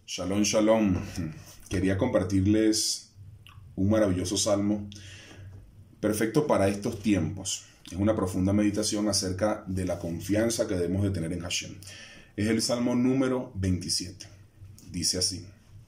Shalom, shalom. Quería compartirles un maravilloso salmo perfecto para estos tiempos. Es una profunda meditación acerca de la confianza que debemos de tener en Hashem. Es el salmo número 27. Dice así: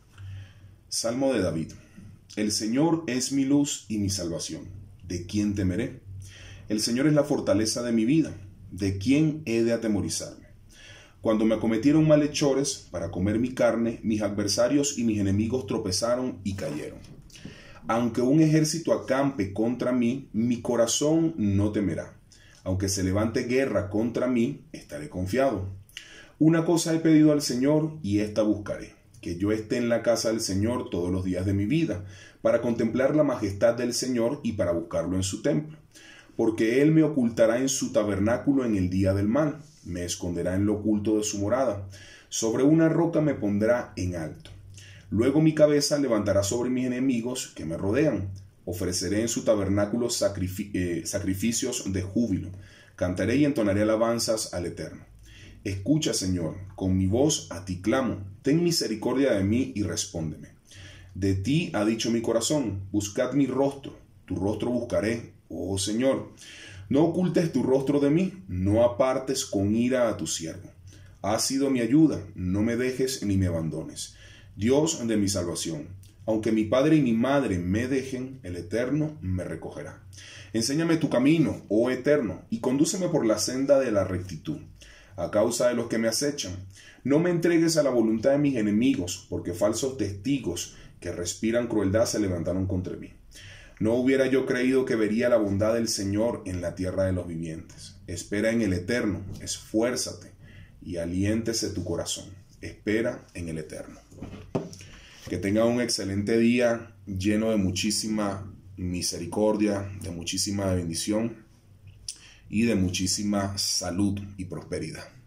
Salmo de David. El Señor es mi luz y mi salvación. ¿De quién temeré? El Señor es la fortaleza de mi vida. ¿De quién he de atemorizarme? Cuando me acometieron malhechores para comer mi carne, mis adversarios y mis enemigos tropezaron y cayeron. Aunque un ejército acampe contra mí, mi corazón no temerá. Aunque se levante guerra contra mí, estaré confiado. Una cosa he pedido al Señor y esta buscaré: que yo esté en la casa del Señor todos los días de mi vida, para contemplar la majestad del Señor y para buscarlo en su templo. Porque Él me ocultará en su tabernáculo en el día del mal, me esconderá en lo oculto de su morada. Sobre una roca me pondrá en alto. Luego mi cabeza levantará sobre mis enemigos que me rodean. Ofreceré en su tabernáculo sacrificios de júbilo. Cantaré y entonaré alabanzas al Eterno. Escucha, Señor, con mi voz a ti clamo. Ten misericordia de mí y respóndeme. De ti ha dicho mi corazón: buscad mi rostro. Tu rostro buscaré, oh Señor. No ocultes tu rostro de mí, no apartes con ira a tu siervo. Has sido mi ayuda, no me dejes ni me abandones. Dios de mi salvación, aunque mi padre y mi madre me dejen, el Eterno me recogerá. Enséñame tu camino, oh Eterno, y condúceme por la senda de la rectitud, a causa de los que me acechan. No me entregues a la voluntad de mis enemigos, porque falsos testigos que respiran crueldad se levantaron contra mí. No hubiera yo creído que vería la bondad del Señor en la tierra de los vivientes. Espera en el Eterno, esfuérzate y aliéntese tu corazón. Espera en el Eterno. Que tenga un excelente día lleno de muchísima misericordia, de muchísima bendición y de muchísima salud y prosperidad.